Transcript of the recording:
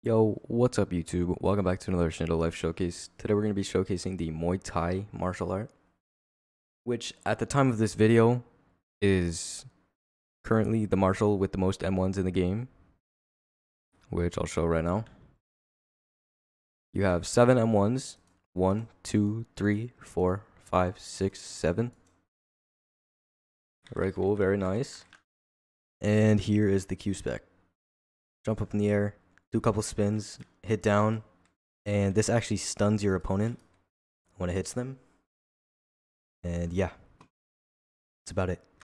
Yo, what's up YouTube? Welcome back to another Shindo Life Showcase. Today we're going to be showcasing the Muay Thai martial art, which at the time of this video is currently the martial with the most M1s in the game, which I'll show right now. You have 7 M1s, 1, 2, 3, 4, 5, 6, 7. Very cool, very nice. And here is the Q spec. Jump up in the air, do a couple spins, hit down, and this actually stuns your opponent when it hits them. And yeah, that's about it.